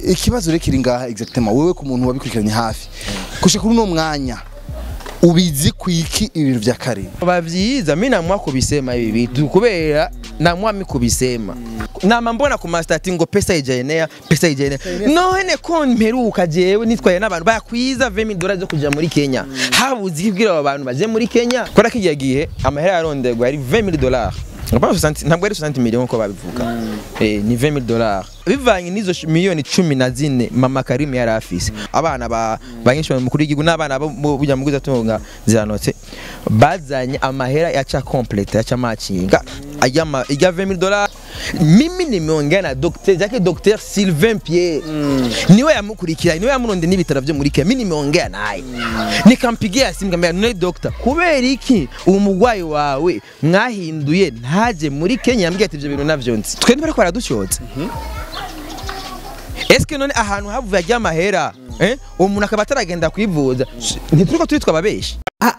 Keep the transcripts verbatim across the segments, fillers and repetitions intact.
ikibazo rero kiri ngaha exactement wewe ku muntu wabikurikiranye hafi kusha kuri no mwanya ubizi kwiki ibintu vya Karim bavyiza mimi namwa kubisema ibi bitu kubera namwa mikubisema nama mbona ku master ngo pesa ijaenea pesa ijaenea no hene ko mperuka jewe nitwaye n'abantu bakwiza vingt mille dollars zo kuja muri Kenya habuzi kibwira abantu baje muri Kenya kora kigiye gihe amahera yarondegwa ari vingt mille dollars ntabwo ari soixante millions ko babivuga eh ni vingt mille dollars bivanye nizo miliyoni cumi na zine mama Karim yari afise abana ba banyishwa mu kuri gigu n'abana bujya muguza tunga ziranotse bazanye amahera yacha complete yacha matchinga ayama iga vingt mille dollars mimi nimeongea na docteur Jacques docteur Sylvain Pierre niwe yamukurikira niwe yamuronde n'ibitaro byo muri Kenya mimi nimeongea naye nikampigia simu ngambia none doctor kubera iki umugwayi wawe mwahinduye ntaje muri Kenya yambwiye ati ibyo bintu navyo nzi twe ntibari ko araducyotse eske none ahantu havuye ajya amahera eh umuntu akaba ataragenda kwivuza ntituriko turi twababeshi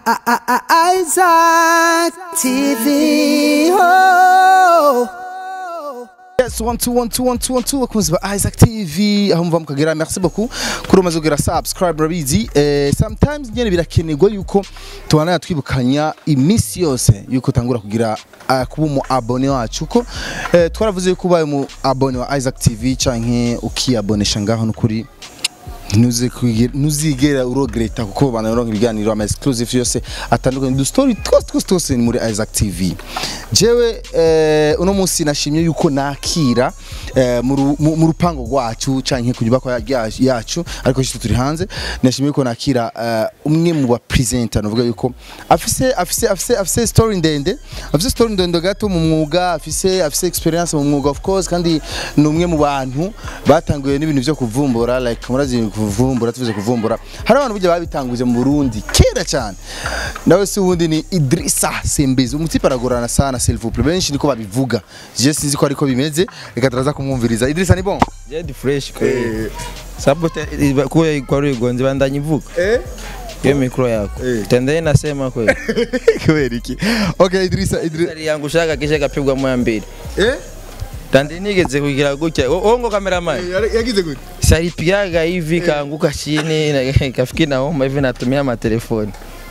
Isaac T V oh yes one two one two one two one two wakunzi ba Isaac T V aho mva mukagera merci beaucoup kuri umaze kugira subscribe rabizi eh, sometimes nyene birakenerwa yuko tubana twibukanya imisi yose yuko tangura kugira uh, kuba mu abone wacu ko eh, twaravuze yuko ubaye mu abone wa Isaac T V canke ukiabonesha ngaho nukuri nuzigera urogereta kuko banaronka ibiganiro ama exclusive yose atandukanye du story twose twose twose muri Isaac T V jewe eh, uno munsi nashimye yuko nakira eh, mu rupango rwacu canke kunyubako yacu ariko cyo turi hanze nashimye yuko nakira uh, umwe mu ba presenter novuga yuko afise afise afise afise story ndende afise story ndende gato mu mwuga afise afise experience mu mwuga of course kandi ni umwe mu bantu batanguye n'ibintu byo kuvumbura like murazi kuvumbura tuvuze kuvumbura hari abantu bujya babitanguje mu Burundi kera cyane nawe si wundi ni Idrissa Sembizi umutipa aragorana sana s'il vous plaît benshi niko babivuga je sinzi ko ariko bimeze reka turaza kumwumviriza Idrissa ni bon je di fresh ko sabote ko kwa rugonze bandanye ivuga eh yo mikro yako tendeye nasema kweli kweli iki okay Idrissa Idrissa yangu shaka kisha kapigwa moya mbili eh Tandi nigeze kugira gutya ongo cameraman yagize gute saripiaga hivi kaanguka chini na kafikiri na homa hivi natumia ama telefoni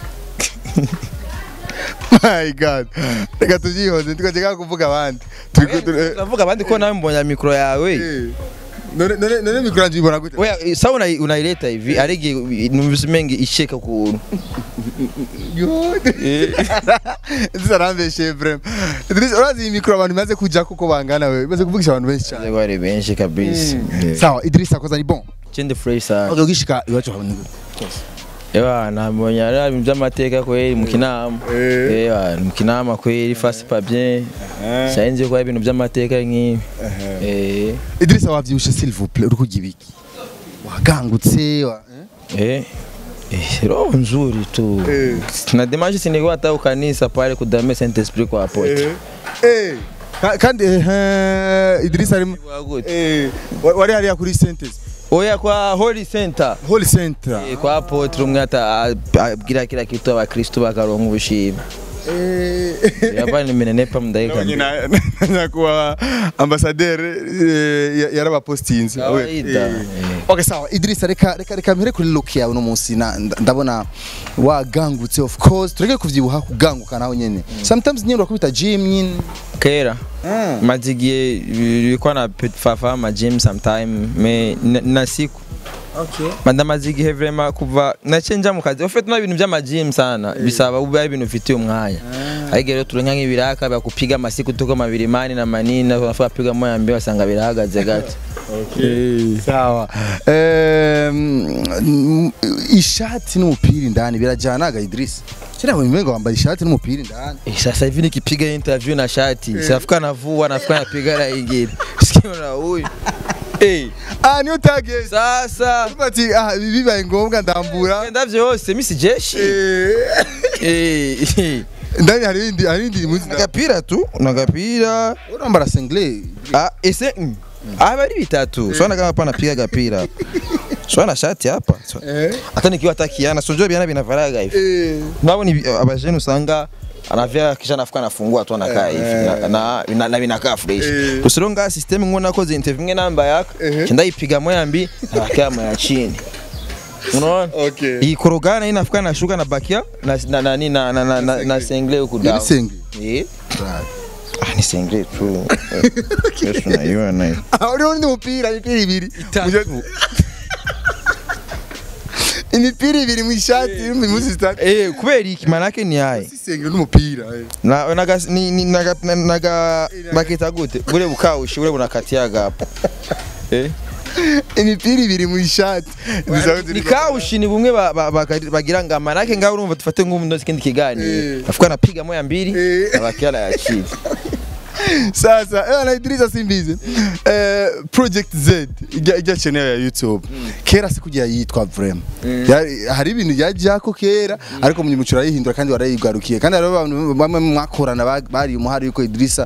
my god reka tujihoze tukajeka kuvuga abandi tuvuga abandi ko nawe mbonya mikro yawe none none none mikro yanjye ibona gute oya sawa unaileta hivi arege numvise mengi isheka ku Zarambe chevre. Idris urazi mikro abantu maze kuja kuko bangana wewe. Maze kuvugisha abantu benshi cyane. Bari benshi kabisa. Sawa Idris akoza ni bon. Chende fresh sana. Okay ugishika iwacu habone. Ewa nabonye ari by'amateka kweli mu kinama. Ewa mu kinama kweli face pas bien. Sayenze ko ibintu by'amateka nk'ibi. Eh Idris wavyushe s'il vous plaît uri kugibiki. Wagangutse wa eh Eh, roho nzuri tu. Eh. Na dimanche sinigwa hata ukanisa pale kudame Saint Esprit kwa apote. Eh. Eh. Kandi eh Idrissa ari eh wari hari kuri Saint Esprit. Oya kwa Holy Center. Holy Center. Eh kwa apote rumwe hata abwira kila kitu abakristo bakaronka ubushime. Eh yaba ni menenepa mdaika. Nyina kwa ambassadeur yaraba postinze. Okay sawa Idrissa reka reka reka mpere kuri look yawe no munsi ndabona wagangutse of course tureke kuvyibuha kuganguka naho nyene sometimes nyine urakubita gym nyine kera mazigiye bikwa na fafa ma gym sometime me na siku okay madama zigiye vraiment kuva nacenja mu kazi ofete na ibintu by'ama gym sana bisaba ube ibintu ufite umwanya ariko rero turonka nk'ibiraka bakupiga amasiku tuko mabiri mani na manina bafa piga moya mbe basanga birahagaze gato. Okay sawa ehm ishati n'umupira indani birajyanaga Idris kira ngo mwengo wambaye ishati n'umupira indani sasa hivi nikipiga interview na shati safuka navua nafuka napiga na ingine sikio na huyu eh ah ni utage sasa bati ah bibaye ngombwa ndambura ndavyo hose misi jeshi eh ndani hari indi hari indi muzi nagapira tu nagapira urambara single ah ese ah bari bitatu sona kama hapa napiga gapira sona shati hapa hata nikiwa takiana sonjo biana binavaraga hivi nabo ni abajene usanga anavya kisha nafuka nafungua tu anakaa hivi na na na vinakaa fresh usironga system ngo nakoze interview nge namba yako ndayipiga moya mbi abakia moya chini unaona okay hii korogana inafuka na shuka na bakia na na na na na na, na sengle huko down ni sengle eh ah ni sengle tu kesho na hiyo na uri ndi mupira imipira ibiri imipira ibiri mu ishati mu muzi stati eh kubera iki manake ni yaye sengle n'umupira na naga ni naga naga bakita gute bure bukawushi bure bunakatia gapo eh imipira ibiri mu ishati nikawushi ni bumwe bagira ngo amanake ngaho urumva tufate nk'umundo kindi kiganiro afuka napiga moya mbiri abakiala yachize sasa eh na Idrissa simbize eh Project Z ijya channel ya YouTube kera sikugira yitwa vraiment hari ibintu yajyako kera ariko munyimucura yihindura kandi warayigarukiye kandi rero bamwe mwakorana bari umuhari yuko Idrissa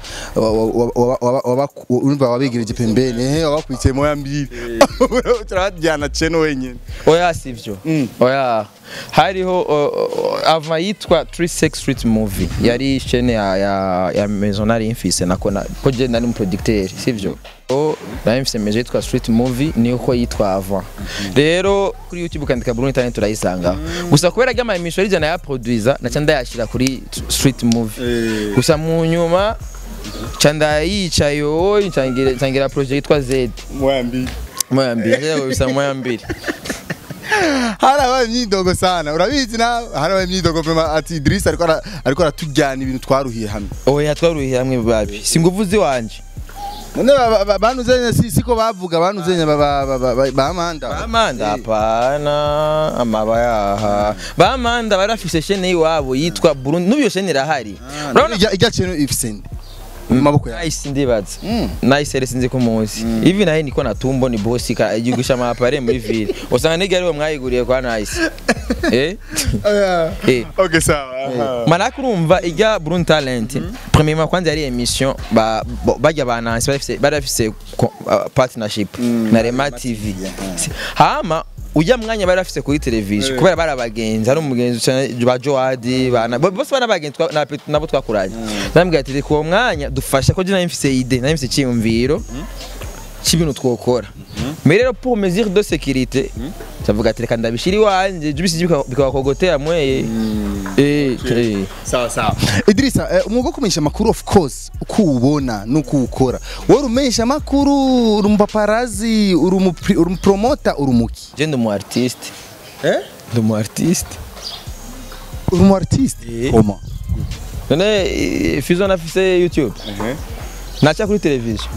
urumva wabigireje pembeni eh wakwitse moya mbiri turajyana channel wenyine oya sivyo oya hariho ava yitwa three six Street Movie yari channel ya ya, ya Maisonari Infise nakona ko je nari umuproducteur sivyo o na Infise meje yitwa Street Movie niko yitwa avant rero kuri YouTube kandika Bruno internet turayisanga gusa kubera gama emission ije na ya producer na cyanda yashira kuri Street Movie gusa mu nyuma cyanda yicayo ntangira ntangira project yitwa Z moya mbiri moya mbiri rero bisa moya mbiri harabaye imyidogo sana urabizi na harabaye imyidogo vraiment ati Idrissa ariko ariko aratujyana ibintu twaruhiye hamwe oya twaruhiye hamwe babi singuvuze wanje none banuzenya siko bavuga banuzenya bamanda bamanda apana amabaya bamanda barafise chaîne yiwabo yitwa Burundi nubiyo chaîne irahari urabona ijya chaîne ifisende maboko ya nice ndibaza nice rese nzi ko munsi ivi nahe niko natumbo ni boss ka yigusha mapare muri ville usanga nige ariwe mwayiguriye kwa nice eh eh okay sawa manaka urumva ijya Burundi Talent premièrement kwanza yari emission ba bajya banansi barafise barafise partnership na Rema T V hama ujya mwanya barafise kuri television kubera barabagenzi ari umugenzi ba Joadi bana bose barabagenzi nabo twakuranye nambwiye ati ko mwanya dufasha ko je na mfise idée na mfise cyumviro kibintu twokora mais rero pour mesure de sécurité tavuga ati reka ndabishiri wanje jubisi bikawakogotera mwe eh sawa sawa Idrissa umwuga kumenyesha makuru of course uko ubona nuko ukora wowe umenyesha makuru uri mupaparazi uri uri promoter uri muki je ndi mu artiste eh ndi mu artiste uri mu artiste comment none Fizo nafise YouTube nacha kuri television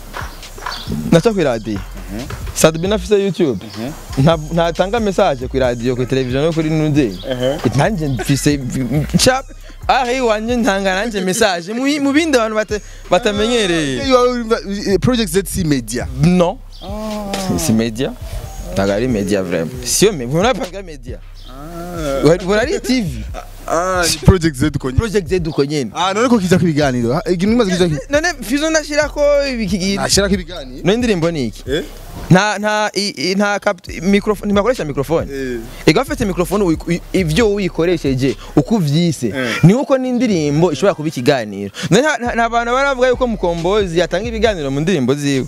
nacha kuri radio Sadbi nafise YouTube nta ntatanga message kuri radio kuri television no kuri nude nanje mfise chap ahi wanje ntanga nanje message mu bindi abantu batamenyereye Project Z C Media non c'est media tagari media vraiment sio mais vous n'avez media voilà les T V ah Project Z ko Project Z ko nyene ah none ko kiza kwibiganiro ikintu nimaze kiza none Fizo ndashira ko ibiki ashira kibiganiro no indirimbo niki eh nta nta nta microphone nimakoresha microphone ega ufite microphone ivyo uyikoresheje ukuvyise ni uko n'indirimbo ishobora kuba ikiganiro nta bantu baravuga yuko mukombozi yatanga ibiganiro mu ndirimbo ziwe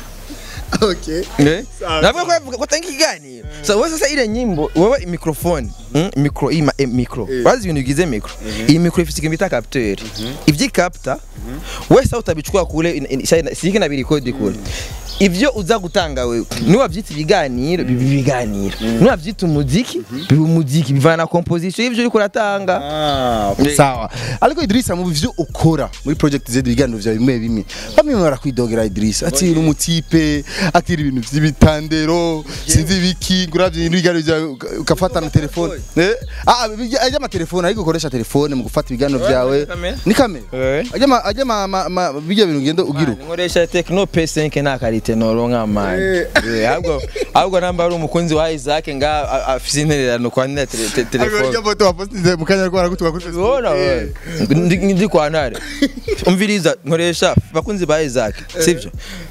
okay eh navuga ko yavuga ko atanga ikiganiro so wewe sasa ile nyimbo wewe microphone micro ima micro bazi ibintu bigize micro iyi micro ifite ikintu bita capteur ivyi capta wewe sasa utabichukua kule siki na birikodi kule ivyo uza gutanga wewe ni wavyita ibiganiro bibiganiro ni wavyita umuziki bibu muziki bivana composition ivyo uri kuratanga ah sawa ariko Idrissa mu bivyo ukora muri Project Z biganiro vya bimwe bimwe bamwe barakwidogera Idrissa ati uri umutipe ati ibintu vy'ibitandero sinzi biki guravye ibiganiro vya ukafata na telefone eh ah ajya ama telefone ariko ukoresha telefone mu gufata ibiganiro vyawe ni kamera ajya ajya ma bijya bintu ngendo ugira nkoresha Tecno P cinq na karite noronka manje ahubwo ahubwo namba ari umukunzi wa Isaac nga afise intererano kwa net telefone ajya foto wapostinze mukanya rwara gutuka kuri Facebook ndi ndi kwa ntare umviriza nkoresha bakunzi ba Isaac sivyo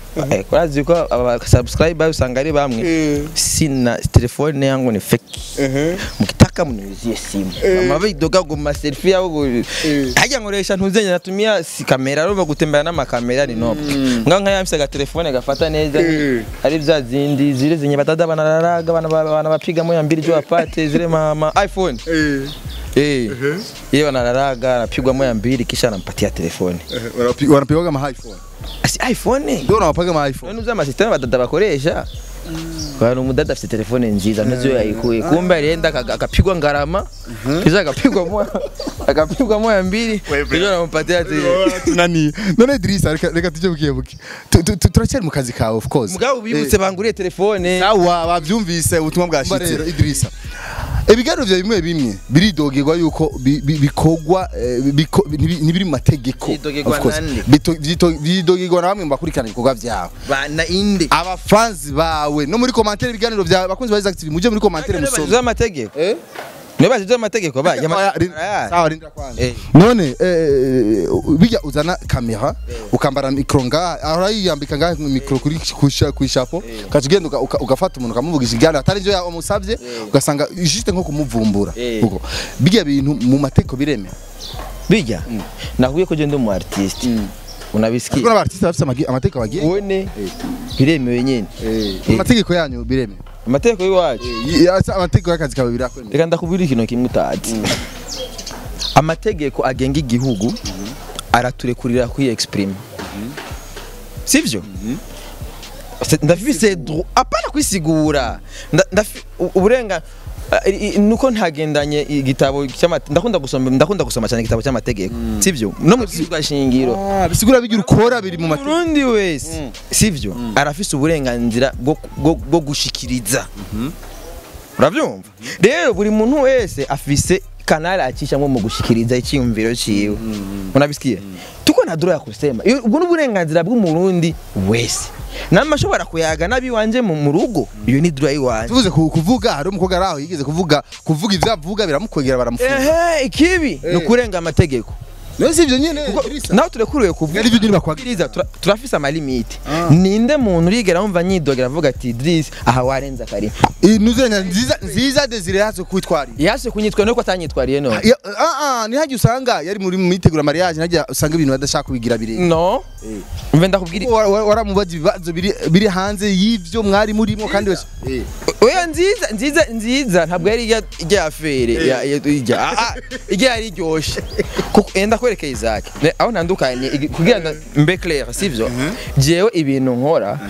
Eh, kurazi ko aba subscriber usanga ari bamwe sina telefone yangu ni fake mukitaka mniuzie simu mama bidoga go ma selfie yao hajya nkoresha ntuzenya natumia si kamera rova gutembera na makamera ni nopo nga nka yamisa ga telefone gafata neza ari bya zindi zire zinye batada banaraga bana bana bapiga mo yambiri jo apate zire mama iPhone eh yeye banaraga anapigwa mo yambiri kisha anampatia telefone wanapiga ma iPhone asi iPhone ndio unapaga ma iPhone none uzama system badada bakoresha kwa umudada afite telefone nziza nazo yayikuye kumbe alienda akapigwa ngarama kisha akapigwa mo akapigwa mo yambiri ndio anampatia nani none Idrissa reka tuje bukiyebuki turacyari mu kazi kawe of course mugabo bibutse banguriye telefone sawa bavyumvise ubutumwa bwashitse Idrissa Ebigaro vya bimwe bimwe biridogerwa yuko bikogwa ntibiri mu mategeko of course biridogerwa namwe mbakurikana ibikorwa vyawe bana inde aba fans bawe no muri commentaire ibiganiro vya bakunzi ba Active muje muri commentaire musome za mategeko eh Niba baje amategeko ba sawa rindira kwanza none bijya uzana kamera ukambara micro nga arayiyambika nga micro kuri kusha kwishapo kacigenda ugafata umuntu kamuvugisha igana atari nje umusavye ugasanga juste nko kumuvumbura uko bijya bintu mu mateko bireme bijya nahuye ko je ndi mu artist unabisikia kuna artist bafite amateko bagiye wone biremewe nyene amategeko yanyu bireme amategeko yiwacu yasa amategeko y'akazi kawe birakwemera reka ndakubwira ikintu kimwe utazi amategeko agenga igihugu araturekurira kwi exprime sivyo ndafise droit apana kwisigura uburenga nuko ntagendanye igitabo ndakunda gusoma ndakunda gusoma cyane igitabo cy'amategeko sivyo no mu byigwa shingiro bisigura bigira ukora biri mu mategeko Burundi wese sivyo arafise uburenganzira bwo gushikiriza uravyumva rero buri muntu wese afise kanali acishamwe mu gushikiriza icyumviro ciwe unabisikiye tuko na droit ya kusema ubwo n'uburenganzira bw'umurundi wese namashobora kuyaga nabi wanje mu rugo iyo ni droit wanje tuvuze kuvuga hari umukobwa araho yigeze kuvuga kuvuga ivyavuga biramukwegera baramufunga ehe ikibi no kurenga amategeko no sivyo nyene naho turekuriwe kuvuga ibyo nyine bakwagiriza turafise ama limite ninde muntu urigera umva nyidogera avuga ati Idrissa aha warenza kari inuzenya nziza nziza Desire yazo kwitwari yase kunyitwa nuko atanyitwariye no ah ah ni haje usanga yari muri mitegura mariage najya usanga ibintu badashaka kubigira birenge no mve ndakubwira waramubaje ibibazo biri biri hanze y'ivyo mwari murimo kandi wese oya nziza nziza nziza ntabwo yari ijya afere ya ijya ah ijya yari ryoshe kuko enda kwerekeye Isaac aho ntandukanye kugira mbe clair sivyo jewe ibintu nkora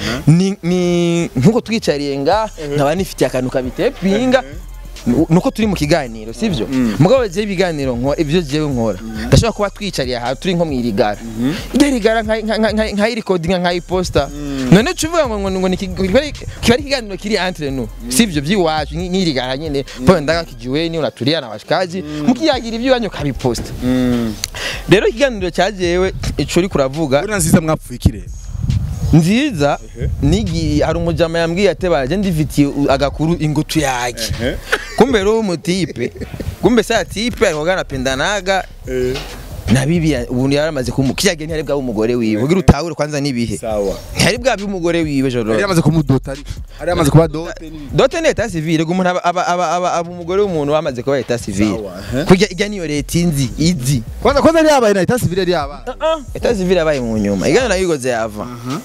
ni nkuko twicariye nga nkaba nifitiye akantu kabitepinga nuko turi mu kiganiro sivyo mugabo je ibiganiro nkora ivyo jewe nkora ndashobora kuba twicariye aha turi nko mwirigara irigara nka nka recording nka poster none cuvuga ngo ngo kibari kiganiro kiri entre nous sivyo byiwacu nk'irigara nyene po ndagakijiwe ni unatulia na washikaji mukiyagira ivyo wanyu kabiposta rero ikiganiro cyajewe ico uri kuravuga uri nziza mwapfuye ikire nziza nigi hari umujama yambwiye atebaje ndifitiye agakuru ingutu yake kumbe ro umutipe kumbe sa tipe arogana pendanaga na bibi ubundi yaramaze kumukiyage ntari bwa umugore wiwe ugira utahure kwanza nibihe sawa ntari bwa umugore wiwe joro yari yamaze kumudota ari ari yamaze kuba dote dote ne ta civile gumuntu aba aba aba umugore w'umuntu wamaze kuba eta civile kujya ijya niyo leta inzi izi kwanza kwanza ari yabaye na eta civile ari yabaye eta civile abaye mu nyuma igana na yigoze yava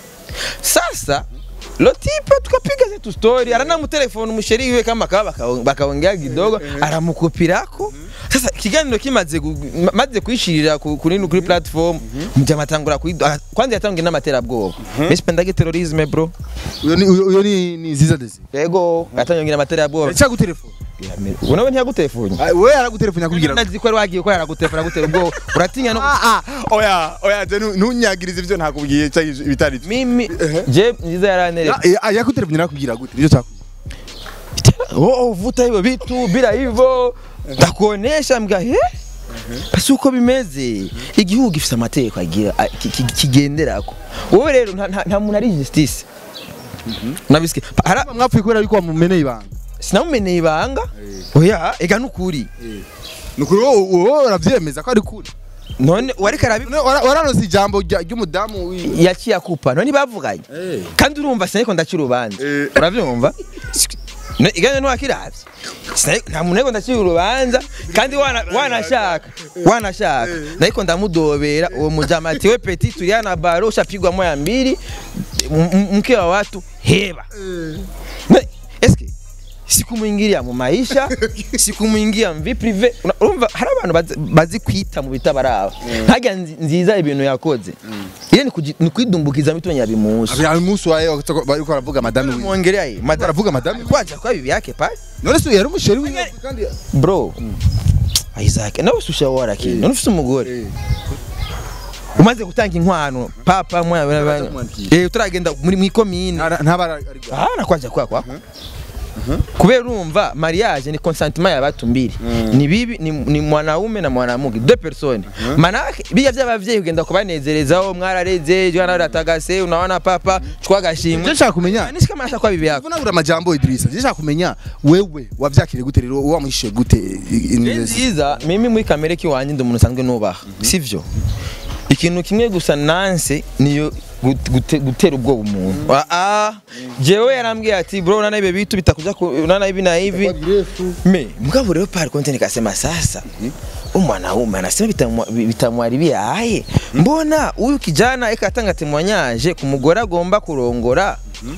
sasa lo tipo tukapiga zetu story arana mu telefone umusheri wiwe kama kaba bakaongea kidogo aramukupirako sasa kiganiro kimaze maze kwishirira kuri kuri platform mujya matangura kwanza yatangiye n'amatera bwoba mesi pendage terrorisme bro uyo ni uyo ni ni ziza desi yego yatangiye n'amatera bwoba cha gutelefone unawe ntiyagutelefone we aragutelefone akubwira nazi ko wagiye ko yaragutelefone agutera ubwo uratinya no ah oya oya je nunyagiriza ivyo ntakubwiye cha bitari mimi je nziza yaranere yakutelefone nakubwira gute ivyo cyakubwiye oh vuta hivyo vitu bila hivyo ndakuonesha mbwa he basi uko bimeze igihugu gifite amategeko agira kigenderako wowe rero nta muntu ari justice nabisike mwapfuye kubera yuko mumeneye ibanga sinamumeneye ibanga oya ega nukuri nukuri wowe uravyemeza ko ari kuri none wari karabi wararonse ijambo ry'umudamu yaciye akupa none bavuganye kandi urumva sineko ndacirubanza uravyumva iganye no akiravye nta muntu nego ndacira urubanza kandi wana wanashaka wanashaka nariko ndamudobera uwo mujamati we petit turiana baro ushapigwa moya mbili mke wa watu heba eske sikumuingiria mu maisha sikumuingia mvi privé urumva hari abantu bazi kwita mu bitabaraba ntajya nziza ibintu yakoze ile ni kwidumbukiza mitwe nyabimusu abimusu wae bariko baravuga madame we muongelea hii madame baravuga madame kwaje kwa bibi yake pale none so yari umusheri we kandi bro Isaac nawe sushawara kini none ufite umugore umaze gutanga inkwano papa mwa eh utaragenda muri mwikomine ntabara ah nakwaje kwa kwa kubera urumva mariage ni consentement ya watu mbili ni bibi ni, ni mwanaume na mwanamke deux personnes manake biya by'abavyeyi ugenda kubanezerezaho mwarareze jwana ratagase unaona papa twagashimwe nshaka kumenya nishika masha kwa bibi yako unabura majambo Idrissa nshaka kumenya wewe wavyakire gute rero wamuhishe gute nziza mimi muri kamere ki wanje ndumuntu sanzwe nubaha sivyo ikintu kimwe gusa nanse niyo gutera ubwo umuntu ah jewe yarambwiye ati bro nana ibe bitu bitakuja nana ibi na hivi me mugabo rero par contre nikasema sasa umwanaume anasema bitamwaribia aye mbona huyu kijana ekatanga temwanyaje kumugora agomba kurongora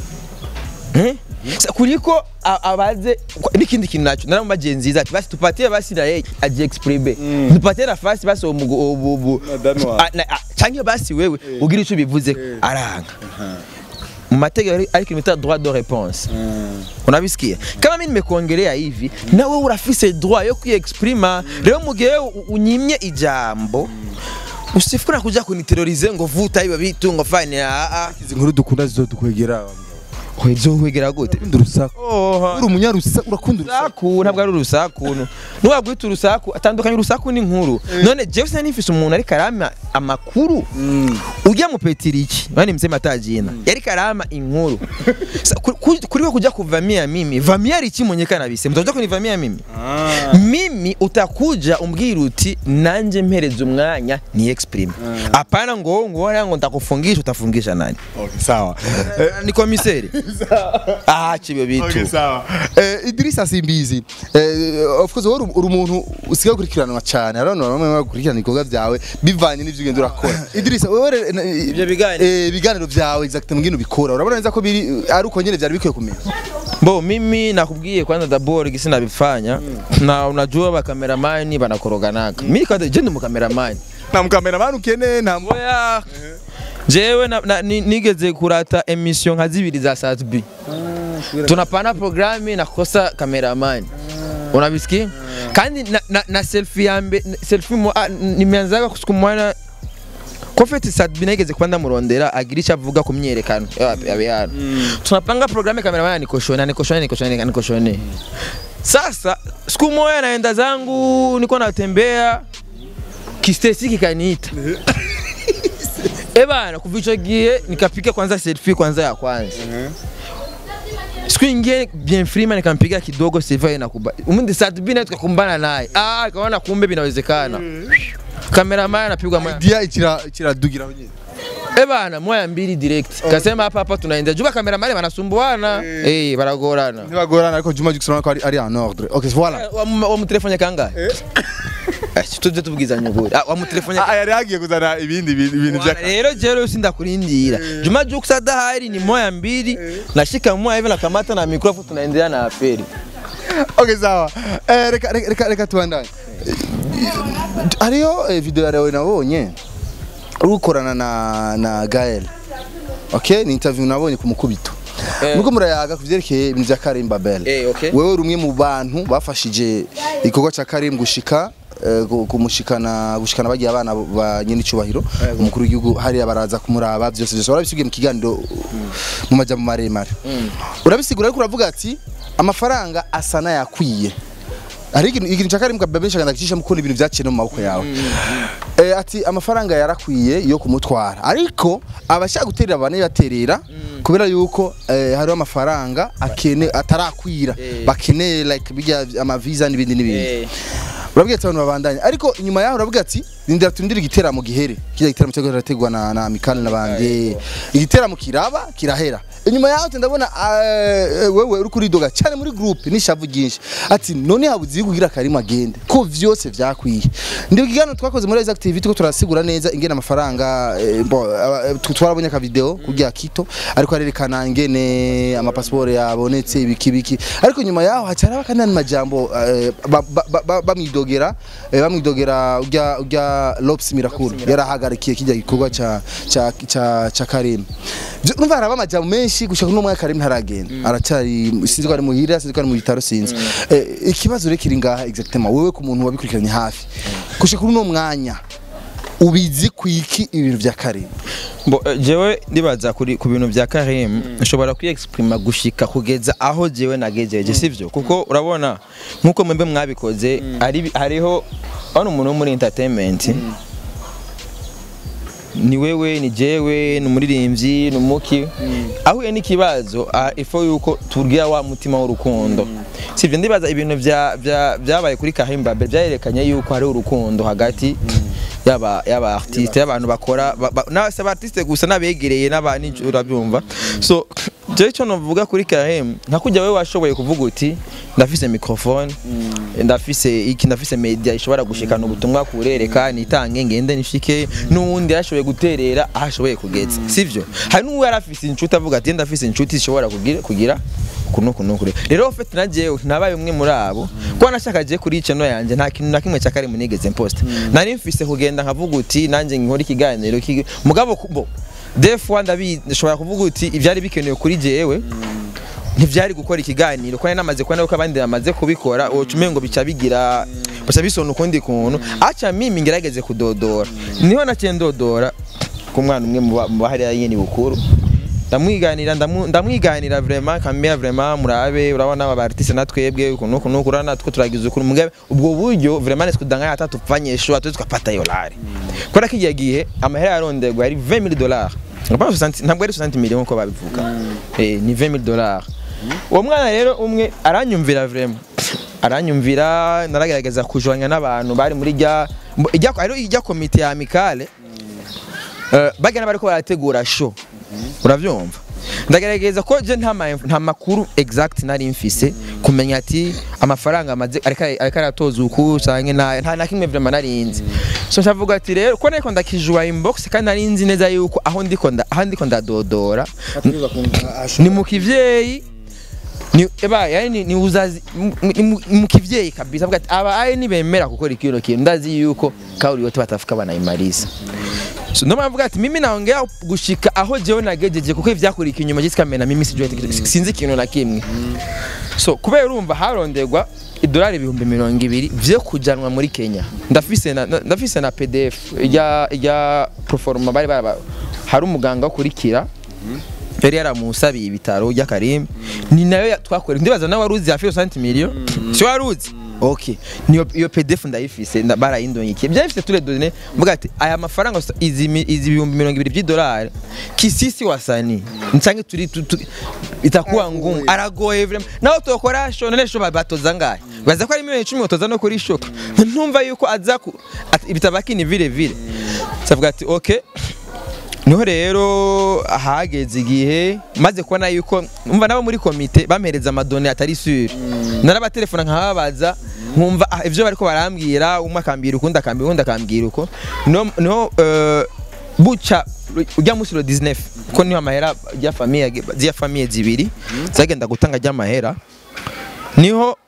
eh kuliko abaze n'ikindi kintu naco naramubaje nziza ati basi tupatie basi na yeye aje exprimer tupatie nafasi basi ubu canke basi wewe ugira ico bivuze aranga mu mategeko ariko imita droit de réponse unabisikia kama mimi nimekuongelea hivi na wewe urafise droit yo kuexprima leo mugihe unyimye ijambo usifuna kuja kuniterroriser ngo vuta iba bitu ngo fine a a inkuru dukunda zizodukwegera Kwezo wegera gute ndurusaku uri umunyarusaku urakunda urusaku ntabwo ari urusaku nuwa gwita urusaku atandukanye urusaku ni nkuru none Jeff sani nifise umuntu ari karama amakuru ujya mu petiriki bani msema tajina yari karama inkuru kuri we kuja kuvamia mimi vamia ari kimonyekana bise mutaje kunivamia mimi mimi utakuja umbwira uti nanje mpereze umwanya ni exprime apana ngo ngo ngo ndakufungisha utafungisha nani okay sawa ni komiseri ah chibe bitu okay sawa eh Idrissa Simbizi eh of course uri umuntu usiga gukurikiranwa cyane arano bamwe bakurikirana ikoga byawe bivanye n'ivyo ugenda urakora Idrissa wewe ibyo biganiro eh biganiro byawe exactement ngino bikora urabona neza ko biri ari uko nyene byari bikwiye kumenya bo mimi nakubwiye kwanza d'abord gisi nabifanya na unajua ba cameraman banakoroganaka mimi kwanza je ndi mu cameraman na mu cameraman ukene nta moya jewe na nigeze kurata emission nka zibiri za S A T B tunapana programme na kosa cameraman unabisikia kandi na, na, na selfie yambe selfie mo nimeanzaga kusukumana Kofeti S A T B nigeze kwanda murondera agirisha avuga ku myerekano yabiyana tunapanga programme cameraman nikoshona nikoshona nikoshona nikoshone sasa siku moja naenda zangu niko natembea kistesi kikaniita Ebana kuvicho gie nikapika kwanza selfie kwanza ya kwanza. Mhm. Siku ingie bien frima nikampiga kidogo selfie na kuba. Umundi S A T B na tukakumbana naye. Ah kaona kumbe binawezekana. Cameraman anapigwa moya. Dia ikira kiradugira nyine. Ebana moya mbili direct. Kasema hapa hapa tunaenda. Juba cameraman wanasumbuana. Eh hey, baragorana. Ni bagorana ariko Juma Jukisona ko ari en ordre. Okay voilà. Wa mu telefone kanga. Tuje tubugiza nyuguri wa mu telefone ah yari yagiye kuzana ibindi ibintu bya rero jero sindakurindira Juma Jukisa dahari ni moya mbili nashika moya hivi na kamata na microphone tunaendelea na aferi okay sawa eh reka reka reka tuandane ariyo video yao nabonye urukorana na na Gael okay ni interview nabonye ku mukubito nuko murayaga kuvyerekeye ibintu bya Karim Babel wewe rumwe mu bantu bafashije ikorwa cya Karim gushika kumushikana gushikana bagiye abana ba nyine icubahiro umukuru w'igihugu hari abaraza kumuraba byose byose barabisugiye mu kiganiro mu majya mu maremare urabisigura ariko uravuga ati amafaranga asana yakwiye ari ikintu cya Karim Babel shaka ndakicisha mukunda ibintu byaciye mu maboko yawe eh ati amafaranga yarakwiye yo kumutwara ariko abashaka guterera abane baterera kubera yuko hari amafaranga akene atarakwira bakeneye like bijya ama visa n'ibindi n'ibindi urabwiye abantu babandanya ariko inyuma yaho uravuga ati Ndindira tundira igiteramo gihere kijya igiteramo cyo garategwa na na Mikali nabandi igiteramo kiraba kirahera inyuma yaho ndabona wewe uri kuri doga cyane muri group nishavu ginshi ati none habuzi kugira karimo agende ko vyose vyakwiye ndio gigano twakoze muri activity ko turasigura neza ingene amafaranga twarabonye ka video kujya kito ariko arerekana ingene ama passport yabonetse ibiki biki ariko nyuma yaho hacara bakana majambo bamwidogera bamwidogera ujya ujya Lopes Miracle yarahagarikiye kijya gikorwa cha cha cha cha Karim numva haraba amajambo menshi gushaka no mwaka Karim ntaragenda aracari sinzi ko ari muhira sinzi ko ari mu bitaro sinzi ikibazo rekiri ngaha exactement wewe ku muntu wabikurikiranye hafi gushaka no mwanya ubizi kwiki ibintu vya Karim Bo jewe ndibaza kuri ku bintu vya Karim nshobora kwiexprima gushika kugeza aho jewe nagejeje sivyo kuko urabona nkuko mwembe mwabikoze ari hariho ono umuntu muri entertainment ni wewe ni jewe ni umuririmbyi ni umuki aho ye nikibazo ifo yuko turgira wa mutima w'urukundo sivyo ndibaza ibintu vya byabaye kuri Karim Babel byayerekanye yuko hari urukundo hagati yaba yaba artiste y'abantu bakora na se artiste gusa nabegereye n'abani urabyumva so je cyo novuga kuri Karim nkakujya wewe washoboye kuvuga uti ndafise microphone ndafise iki ndafise media ishobora gushikana ubutumwa kurereka nitange ngende nishike nundi yashoboye guterera ahashoboye kugeza sivyo hari n'uwo yarafise inshuti avuga ati ndafise inshuti ishobora kugira kugira kuno kuno kure rero ofete najewe nabaye umwe muri abo ko nashakaje kuri ice no yanje nta kintu na kimwe cyakari munigeze post nari mfise kugenda nkavuga uti nanje nkora ikiganiro mugabo bo def wanda bi shobora kuvuga uti ivyari bikenewe kuri jewe ntivyari gukora ikiganiro ko namaze kubona uko abandi bamaze kubikora ucumengo bica bigira basa bisona ukundi kuntu acha mimi ngerageze kudodora niho nakendodora ku mwana umwe mu bahari yini bukuru ndamwiganira ndamwiganira vraiment kamera vraiment murabe urabona aba artiste natwebwe ukuntu ukuntu kurana two turagize ukuri mugabe ubwo buryo vraiment est kudanga atatu pfanyesho atatu twapata dolari kora kigiye gihe amahera yarondegwa ari vingt mille dollars ntabwo ari soixante millions ko babivuga eh ni vingt mille dollars uwo mwana rero umwe aranyumvira vraiment aranyumvira naragerageza kujoanya n'abantu bari muri rya ijya ari ijya komite ya Amicale eh bagana bariko barategura show uravyumva ndagerageza ko je nta nta makuru exact nari mfise kumenya ati amafaranga amaze ariko ariko aratoza uku canke nta na kimwe vraiment narinzi so ndavuga ati rero ko neko ndakijwa inbox kandi narinzi neza yuko aho ndiko nda aho ndiko ndadodora ni mu kivyeyi ni eba yani ni uzazi mu kivyeyi kabisa avuga ati aba ayi ni bemera gukora ikintu kintu ndazi yuko kauri yote batafuka bana imarisa so no mavuga ati mimi naongea gushika aho jewe nagejeje kuko ivyakurikiye inyuma y'isikamena mimi sijwe sinzi ikintu na kimwe so kubera urumva harondegwa idolari ibihumbi mirongo ibiri vyo kujanwa muri Kenya ndafise na ndafise na P D F ya ya proforma bari baba hari umuganga ukurikira yari yaramusabiye ibitaro ya Karim ni nayo twakora ndibaza nawe waruzi ya soixante millions cyo waruzi okay niyo iyo P D F ndayifise ndabara indonyikiye byafise tule donne mvuga ati aya mafaranga izi izi ibihumbi mirongo ibiri by'idolari kisisi wasani nsange turi itakuwa ngumu aragoye vraiment naho tokora show none show batoza ngaye baza ko ari miliyoni icumi utoza no kuri show ntumva yuko aza ibitabaki ni vile vile savuga ati okay niho rero ahageze igihe maze kubona yuko umva nabo muri komite bampereza amadone atari sure naraba telefone nkababaza nkumva ivyo bariko barambwira umwe akambira ukunda akambira ukunda akambira uko no no bucha ujya musiro dix-neuf ko niho amahera ya famille ya famille zibiri zagenda gutanga jya amahera niho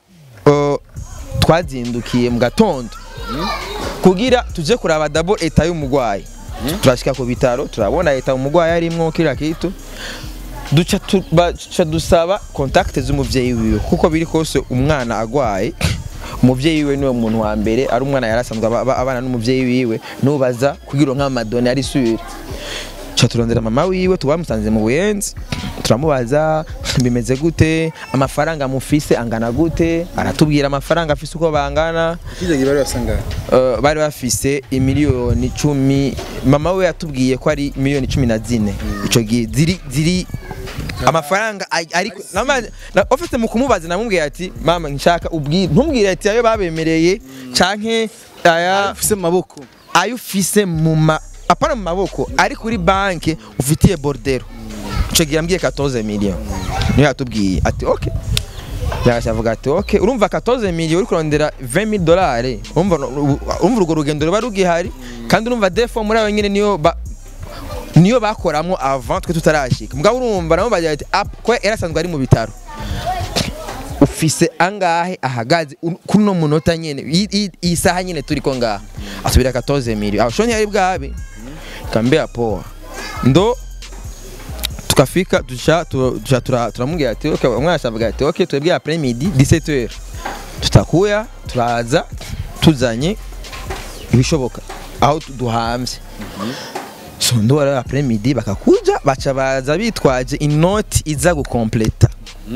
twazindukiye mu gatondo kugira tuje kuraba dabo eta y'umugwayi turashika ku bitaro turabona eta umugwayi arimwo kira kitu duca tuca dusaba contact z'umuvyeyi wiwe kuko biri kose umwana agwaye umuvyeyi wiwe niwe muntu wa mbere ari umwana yarasanzwe abana n'umuvyeyi wiwe nubaza kugira nka madone ari sure cha turondera mama wiwe tubamusanze mu Buyenzi turamubaza bimeze gute amafaranga mufise angana gute aratubwira amafaranga afise uko bangana kije bari basanga uh, bari bafise imiliyoni cumi mama we yatubwiye ko ari miliyoni cumi na zine ico ziri ziri amafaranga ariko na ofite mu kumubaza namubwiye ati mama nshaka ubwire ntumbwire ati ayo babemereye canke aya afise maboko ayo ufise mu ma apana mu maboko ari kuri banke ufitiye bordero ico gihe yambwiye quatorze millions niyo yatubwiye ati okay yavuga ati okay urumva quatorze millions uri kurondera vingt mille dollars urumva urumva urwo rugendo ruba rugihari kandi urumva defo muri abo nyine niyo niyo bakoramo avant twe tutarashika mugabo urumva nabo bagira ati ko erasanzwe ari mu bitaro ufise angahe ahagaze kuno munota nyene iyi saha nyene turiko ngaha asubira quatorze millions aho shoni yari bwabe kambe apo ndo tukafika tusha tusha turamubwira ati okay umwasha avuga ati okay twebwe après midi dix-sept heures tutakuya turaza tuzanye ibishoboka aho duhamvye so ndo wara après midi bakakuja baca baza bitwaje inoti iza gukompleta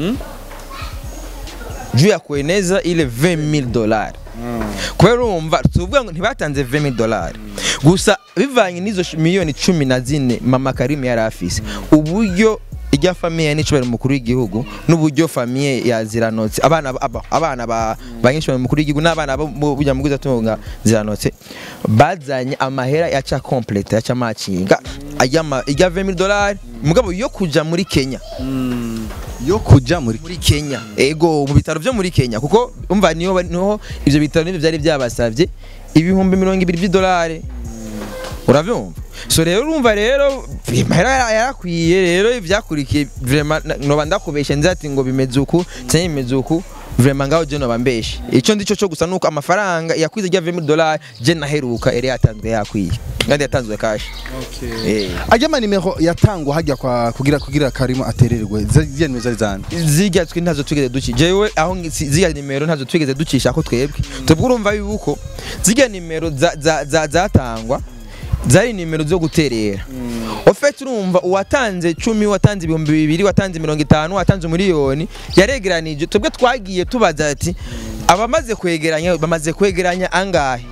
juu ya kueneza ile vingt mille dollars kwa urumva tuvuga ngo ntibatanze vingt mille dollars gusa bivanye nizo miliyoni cumi na zine mama Karim yari afise uburyo ijya famille n'icobera mukuru w'igihugu n'uburyo famille ya Ziranotse abana abana ba banyishwe mukuru w'igihugu n'abana bujya muguza tunga Ziranotse bazanye amahera yaca complete yaca matchinga ajya ijya vingt mille dollars mugabo yo kuja muri Kenya yo kuja muri muri Kenya ego mu bitaro byo muri Kenya kuko umva niyo niho ivyo bitaro nivyo byari byabasavye ibihumbi mirongo ibiri by'idolari uravyumva so rero urumva rero mahera yarakwiye rero ivyakurikiye vraiment no bandakubeshe nzati ngo bimeze uku cyane bimeze uku vraiment ngaho je no bambeshe ico ndico cyo gusa nuko amafaranga yakwize rya vingt mille dollars je naheruka ere yatanzwe yakwiye kandi yatanzwe cash okay eh ajya nimero yatangwa hajya kwa kugira kugira Karim atererwe zije nimero zane zijya twe ntazo twigeze duci jewe aho zijya nimero ntazo twigeze ducisha ko twebwe tubwo urumva yuko zijya nimero za zatangwa zari nimero zo guterera ofete urumva uwatanze cumi watanze ibihumbi bibiri watanze mirongo itanu watanze miliyoni yaregeranije twebwe twagiye tubaza ati abamaze kwegeranya bamaze kwegeranya angahe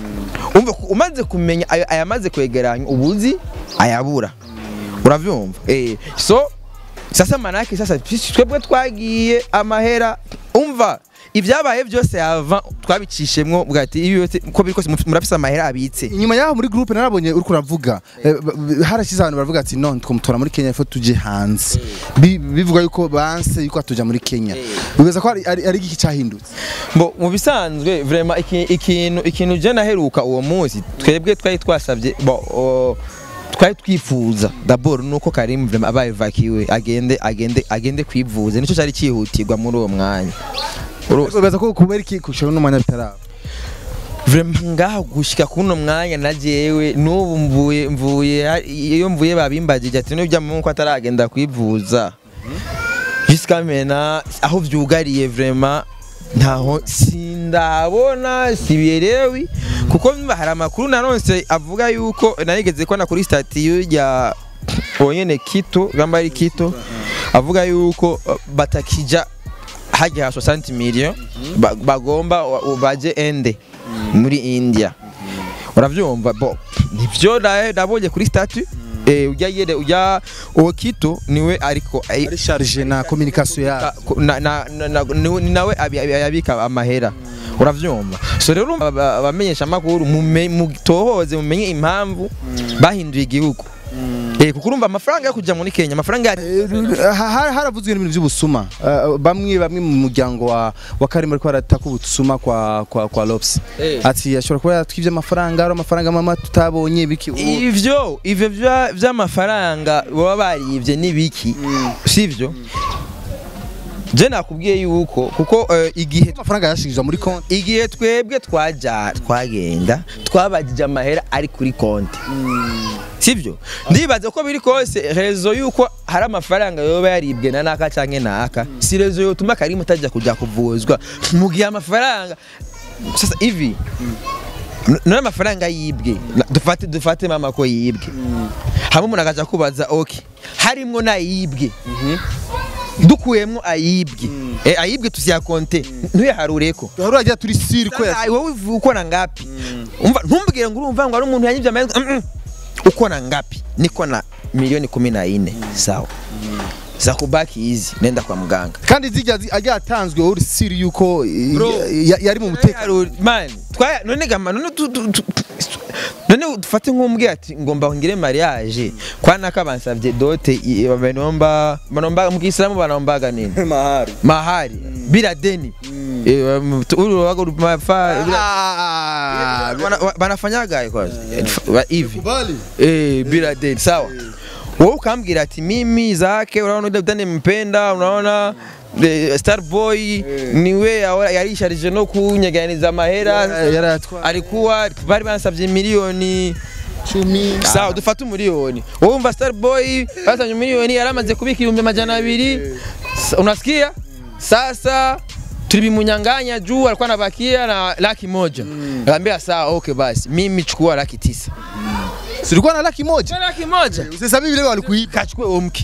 umva umaze kumenya ayamaze kwegeranya ubuzi ayabura uravyumva eh so sasa manake sasa twebwe twagiye amahera umva ivyabaye byose yava twabicishemwo bwati iyo ko biko murafisa amahera abitse inyuma yaho muri groupe narabonye uri kuravuga harashize abantu baravuga ati non tumutora muri Kenya fo tuje hanze bivuga yuko banse yuko atuja muri Kenya bigeza ko ari ari iki cyahindutse mbo mu bisanzwe vraiment ikintu ikintu je naheruka uwo munsi twebwe twari twasavye bo twari twifuza d'abord nuko Karim vraiment abaye vakiwe agende agende agende kwivuza nico cyari cyihutirwa muri uwo mwanya urubaza ko kubera iki kushaka n'umwanya bitaraba vraiment ngaho gushika kuno mwanya najewe n'ubu mvuye mvuye iyo mvuye babimbagije ati no byamwe ko ataragenda kwivuza jusqu'à maintenant aho vyugariye vraiment ntaho sindabona sibirewi kuko hari amakuru naronse avuga yuko narigeze ko na kuri statue ya onyene Kito gambari Kito avuga yuko batakija hajya soixante millions bagomba baje ende muri India uravyumva bo nivyo nabonye kuri statue eh ujya yede ujya Okito niwe ariko ari charge na communication ya ni nawe abika amahera uravyumva so rero bamenyesha makuru mutohoze mumenye impamvu bahinduye igihugu eh kuko urumva amafaranga yo kuja muri Kenya amafaranga haravuzwe ibintu by'ubusuma bamwe bamwe mu muryango wa wa Karim ariko arataka ubusuma kwa kwa kwa Lopes ati yashobora kuba yatwivye amafaranga ari amafaranga mama tutabonye biki ivyo ivyo vy'amafaranga baba barivye nibiki sivyo je nakubwiye yuko kuko igihe amafaranga yashigizwa muri konti igihe twebwe twaja twagenda twabagije amahera ari kuri konti sivyo ndibaza ko biri kose rezo yuko hari amafaranga yoba yaribwe na naka canke naka si rezo yo tuma Karim utajya kujya kuvuzwa mu gihe amafaranga sasa ivi no amafaranga yibwe dufate dufate mama ko yibwe hamwe umuntu akaja kubaza okay harimwo na yibwe dukuyemwo ayibwe eh ayibwe tusiyakonte ntuye harureko haruraje turi siri ko ya wowe ukona ngapi umva ntumbwire ngo urumva ngo ari umuntu yanyivye amahera ukona ngapi niko na milioni kumi na nne sawa za kubaki hizi nenda kwa mganga kandi zijya ajya atanzwe uri siri yuko yari mu mutekano man twaya none gama none none dufate nk'umbwe ati ngomba ngire mariage kwa nakabansavye dote banomba banomba mu Kiislamu banombaga nini mahari mahari bila deni uru wago mafa banafanyaga kwanza hivi eh bila deni sawa wewe ukambwira ati mimi zake unaona ndani mpenda unaona Starboy niwe yarisharije no kunyeganiza mahera alikuwa bari bansavye milioni cumi sawa dufata milioni wowe umva Starboy basanye milioni yaramaze kubika ibihumbi majana abiri unasikia sasa tulibimunyanganya juu alikuwa anabakia na laki moja ngambia sawa okay basi mimi chukua laki tisa silikuwa na laki moja na laki moja usisema vile walikuipa kachukue huo mke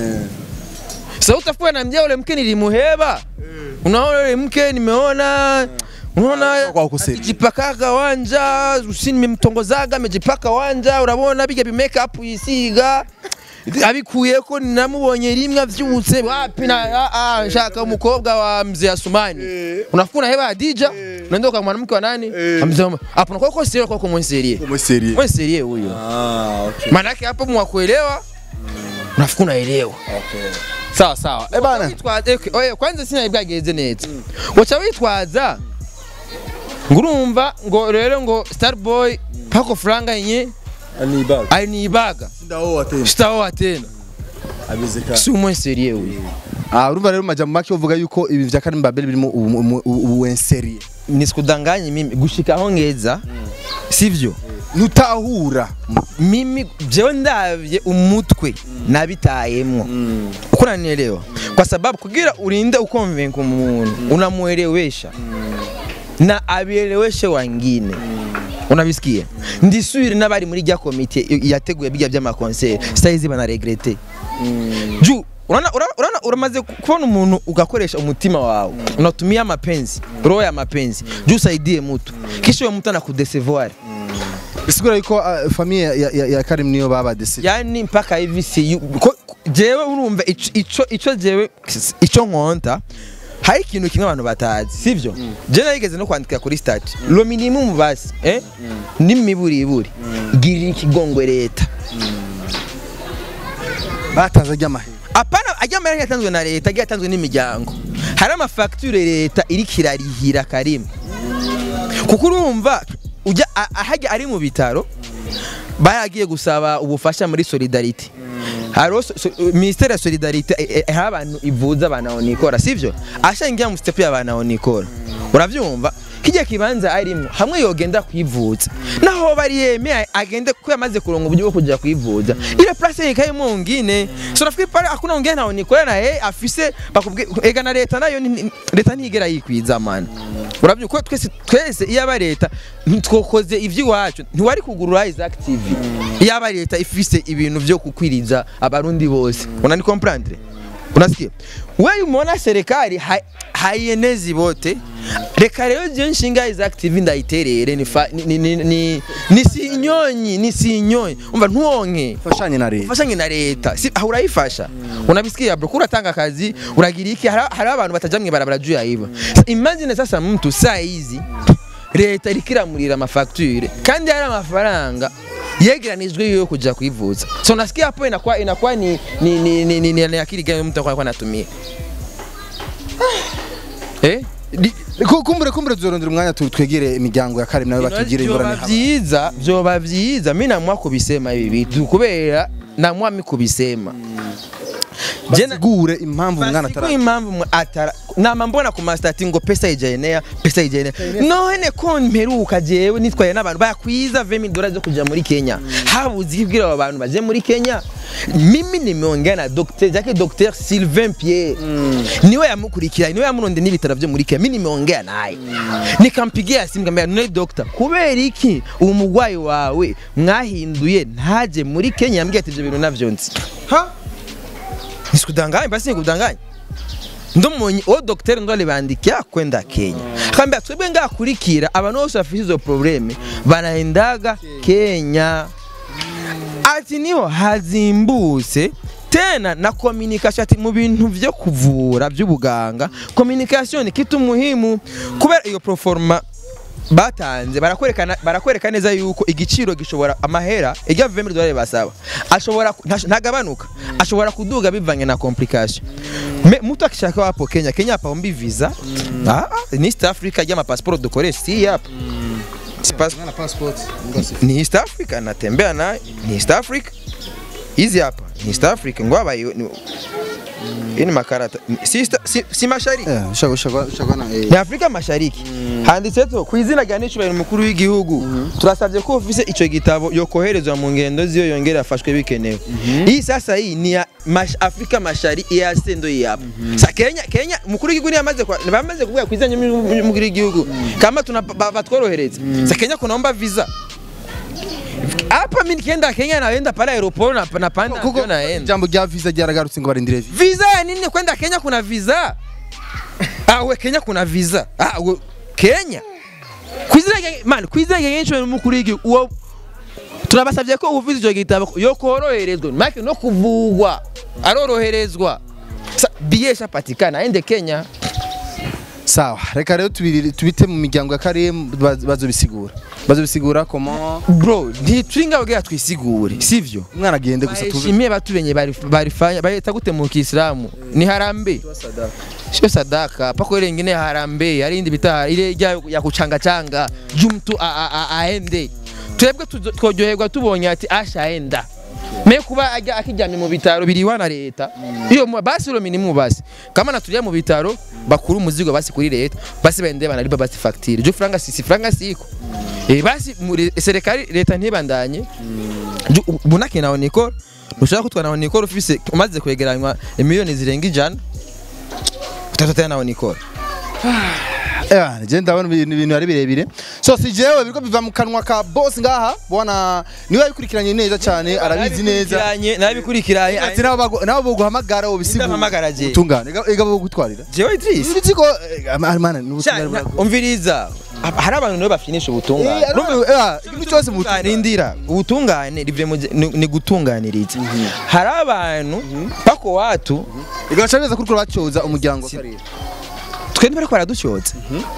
sasa utafuta na mjao ule mke nilimuheba unaona ule mke nimeona unaona jipakaga wanja usini nimemtongozaga amejipaka wanja unabona biga bi make up yisiga abikuyeko namubonye rimwe vyutse wapi na ah nshaka umukobwa wa mzee Asumani unafuna heba Adija unaenda mwanamke wa nani amzoma hapo unakuwa kwa serio kwa mwenserie mwenserie mwenserie huyo ah okay maana yake hapo mwakuelewa unafuna elewa okay sawa sawa eh bana oye kwanza sina ibwageze neza wacha witwaza ngurumva ngo rero ngo Starboy pako franga yenye anibaga anibaga ndaho atena staho atena abizeka si umwe serie uyu ah urumva rero majambo make uvuga yuko ibi vya Karim Babel birimo ubuwenserie nisikudanganye mimi gushika aho ngeza sivyo nutahura mimi jewe ndavye umutwe nabitayemwo uko nanielewa kwa sababu kugira urinde ukonvenka umuntu unamuelewesha na abieleweshe wangine unabisikia ndisubire nabari muri rya komite yateguye bijya by'ama concert saizi bana regrete ju urana urana uramaze kubona umuntu ugakoresha umutima wawe unatumia mapenzi roho ya mapenzi ju saidie mtu kisha uyo mtu anakudecevoir bisigura yuko uh, familia ya, ya, ya Karim niyo baba desi yani mpaka hivi si jewe urumva ico ico jewe ico nkonta hari ikintu kimwe abantu batazi sivyo mm. je nayigeze no kwandika kuri stat mm. lo minimum basi eh mm. ni miburi iburi mm. girira ikigongwe leta mm. bataza ry'amahe apana ajya amahera yatanzwe na leta agiye yatanzwe n'imiryango hari ama facture leta iri kirarihira Karim kuko urumva ujya ahajya ari mu bitaro baragiye gusaba ubufasha muri solidarity haro ministere ya solidarity abantu ivuza banaonikora sivyo ashangiye mu step y'abanaonikora uravyumva kijya kibanza arimo hamwe yogenda kwivuza naho bari yeme agende ko yamaze kuronga uburyo bwo kujya kwivuza ile place ikaye mu ngine so nafikiri pare akuna ongea naonikora na eh afise bakubwe ega na leta nayo leta ntigera yikwiza man uravyuko twese twese iyo aba leta ntitwokoze ivyi wacu ntiwari kugurura Isaac T V iyo aba leta ifise ibintu byo kukwiriza abarundi bose unani comprendre unasikia wewe umeona serikali hayenezi bote reka rero je nshinga Isaac T V ndayiterere ni ni ni ni ni sinyonyi ni sinyonyi umva ntuonke fashanye na leta fashanye na leta si urayifasha unabisikia bro kuratanga kazi uragira iki hari abantu batajamwe barabara juu ya hivyo imagine sasa mtu saa hizi leta irikiramurira amafacture kandi hari amafaranga yegeranijwe yo kuja kwivuza so nasikia hapo inakuwa inakuwa ni ni ni ni, ni, ni akili gani mtu kwa anatumia eh kumbure kumbure zorondera umwanya twegere imiryango ya Karim nawe batugire ingorane haba byiza byo bavyiza mimi namwa kubisema ibi bitu kubera namwa mikubisema jena gure impamvu mwana atara impamvu atara nama mbona ku master ati ngo pesa ijaenea pesa ijaenea no ene kon mperuka jewe nitwaye n'abantu bakwiza vingt mille dollars zo kuja muri Kenya habuzi kibwira abantu baje muri Kenya mimi nimeongea na docteur Jacques docteur Sylvain Pierre mm. niwe yamukurikira niwe yamuronde n'ibitaro byo muri Kenya mimi nimeongea naye mm. nikampigia simu ngambia none doctor kubera iki uwo mugwayi wawe mwahinduye ntaje muri Kenya yambwiye ati ibyo bintu navyonzi ha nisikudanganya basi nikudanganya ndomonyi o docteur ndo alibandikia kwenda Kenya akambia twebwe ngakurikira abantu bose bafite izo probleme banaendaga Kenya ati niho hazimbuse tena na communication ati mu bintu byo kuvura by'ubuganga communication ni kitu muhimu kubera iyo proforma batanze barakwerekana barakwereka neza yuko igiciro gishobora amahera ijya vingt mille dollars basaba ashobora ntagabanuka ashobora kuduga bivanye na complication me mtu akishaka hapo Kenya Kenya hapa ombi visa ah ni East Africa ya passport dukore si hapa na passport ni East Africa natembea na ni East Africa hizi hapa ni East Africa ngwaba ini makarata si, si, si mashariki eh shaka shaka shaka na eh ni Afrika mashariki mm. handitse to kwizina rya n'icubahiro mukuru w'igihugu mm -hmm. turasabye ko ofise ico gitabo yo koherezwa mu ngendo ziyo yongera afashwe bikenewe mm -hmm. hii sasa hii ni ya mash, Afrika mashariki ya sendo yapa mm -hmm. sa Kenya Kenya mukuru w'igihugu ni yamaze kwa bamaze kuvuga kwizanya mukuru w'igihugu mm -hmm. kama tuna batworohereza mm -hmm. sa Kenya kunaomba visa hapa mimi nikienda Kenya naenda pale aeroport na na panda ndio naenda. Jambo rya visa ryaragarutse ngo barindire visa. Visa ya nini kwenda Kenya kuna visa? Ah we Kenya kuna visa. Ah we Kenya. Kwizira man kwizira ngencho mukuru igi uwo turabasavye ko uvuze ijo gitabo yo koroherezwa. Make no kuvugwa. Aroroherezwa. Biyesha patikana ende Kenya. Sawa, reka rero tubite mu miryango ya kare bazobisigura. Bazobisigura comment bro, ntitwinga bagira twisigure, sivyo? Umwana agende gusa tuve. Shimye batubenye bari barifanya, bayita gute mu Kiislamu? Ni harambe. Sio sadaka, pako ile nyingine harambe, ari indi bita ile ya kuchanga changa, jumtu aende. Twebwe twojoherwa tubonye ati ashaenda. Me kuba ajya akijyamye mu bitaro biriwa na leta iyo basi ro minimum basi kama natulia mu bitaro bakuru umuzigo basi kuri leta basi bende banaliba basi facture jo franga sisi franga siko eh basi serikali leta ntibandanye bunake nawo niko ushaka kutwa nawo niko ufise umaze kwegeranywa miliyoni zirenga ijana utatata nawo niko eh je ndabona ibintu ari birebire so si jewe biriko biva mu kanwa ka boss ngaha bwana niwe yabikurikiranye neza cyane arabizi neza nabikurikiranye ati nabo nabo guhamagara ubisigura utungane ega bo gutwarira jewe Idris biziko mana n'ubutungane umviriza hari abantu no bafinisha ubutungane ikintu cyose mu indira ubutungane ni gutunganiriza hari abantu pako watu igacabeza kurukura bacyoza umuryango karira twe ntibari kwa raducyotse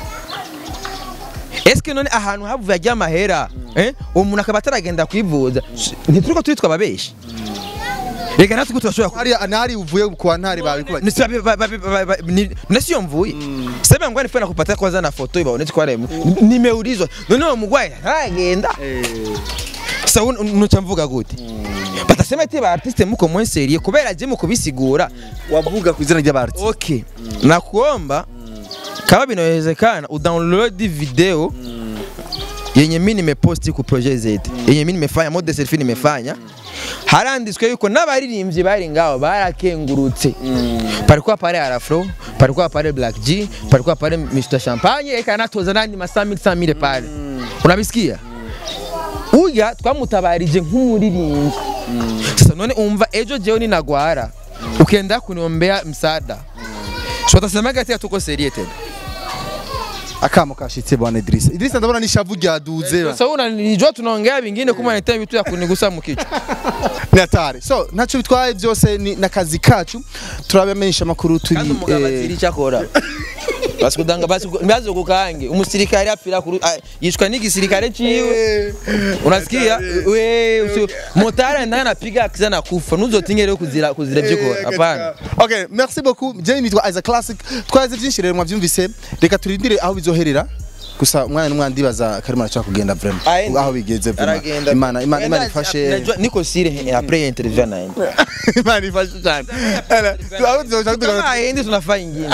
eske none ahantu havuye ajya mahera eh umuntu akaba ataragenda kwivuza ntituriko twitwa ababeshi reka natwe kutashobora ari anari uvuye kwa ntari bawe kuba nasiyo mvuye sema ngwani fena kupata kwanza na foto ibabonetse kwa remo nimeulizwa none uwo mugwayi aragenda sasa unuca mvuga gute batasema ati ba artiste muko mwenserie kubera je muko bisigura wavuga kwizina rya artiste okay nakuomba kama binawezekana udownload video mm. yenye mimi nimeposti ku project zetu mm. yenye mimi nimefanya mode selfie nimefanya mm. haranditswe yuko n'abaririmbyi bari ngaho barakengurutse mm. parikuwa pare Arafro parikuwa pare Black G parikuwa pare mister Champagne eka natoza nandi masamil samile pale mm. unabisikia mm. uya twamutabarije nk'umuririmbyi mm. sasa none umva ejo jewe ni nagwara mm. ukenda kuniombea msaada mm. so tasemaga ati tuko serie tena akamo kashitse bwana Idris Idris ndabona ni shavu ryaduze sasa una nijua tunaongea bingine kuma nita bitu ya kunigusa mu kichwa ni atari so naco bitwaye byose ni nakazi kacu turabamenyesha makuru turi kandi umugabo atiri cyakora basi kudanga basi mbazo kukange umusirikare apfira yishwa n'igisirikare ciwe unasikia we motara ndana piga akizana kufa nuzotingere kuzira kuzira byiko hapana okay merci beaucoup je nitwa as a classic twaze byinshi rero mwavyumvise reka turindire aho bizoherera gusa umwana n'umwandi baza karimo aracha kugenda vraiment aho bigeze vraiment imana imana imana ifashe niko sire après interview naye imana ifashe cyane aho tuzoshaka ndi tunafanya ingine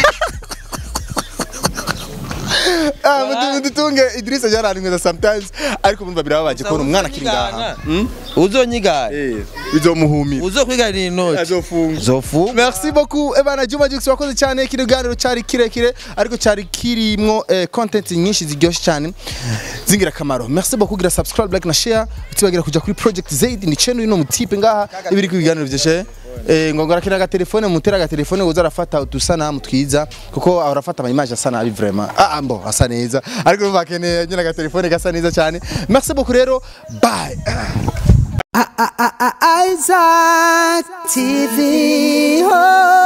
ah mudu tunge Idris ajararinga sometimes ariko mumva birababaje ko umwana kiri ngaha uzonyiga eh bizomuhumira uzokwigarira inoti azofunga zofunga merci beaucoup ebana Juma Jux wakoze cyane kiruganiro cyari kirekire ariko cyari kirimwo content nyinshi ziryoshye cyane zingira kamaro merci beaucoup gira subscribe like na share utibagira kuja kuri project Zaid ni channel ino mutipe ngaha ibiri ku biganiro byeshe eh ngongora kina ga telefone mutera ga telefone uza rafata utusana mutwiza kuko arafata ama image asana abi vraiment ah ambo asa neza ariko bakene nyina ga telefone gasa neza cyane merci beaucoup rero bye Isaac T V. Oh.